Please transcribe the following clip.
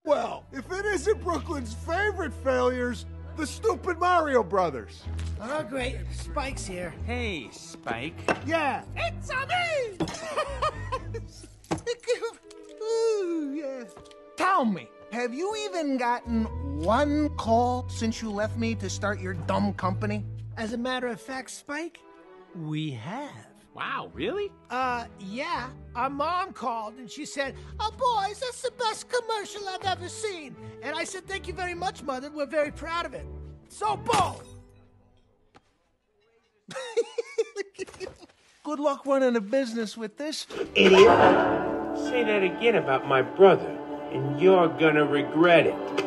Well, if it isn't Brooklyn's favorite failures, the stupid Mario Brothers. Oh, great. Spike's here. Hey, Spike. Yeah. It's a me! Ooh, yeah. Tell me, have you even gotten one call since you left me to start your dumb company? As a matter of fact, Spike, we have. Wow, really? Yeah. Our mom called and she said, "Oh, boys, that's the best commercial I've ever seen." And I said, "Thank you very much, Mother. We're very proud of it." So, boom! Good luck running a business with this. Idiot. Say that again about my brother, and you're gonna regret it.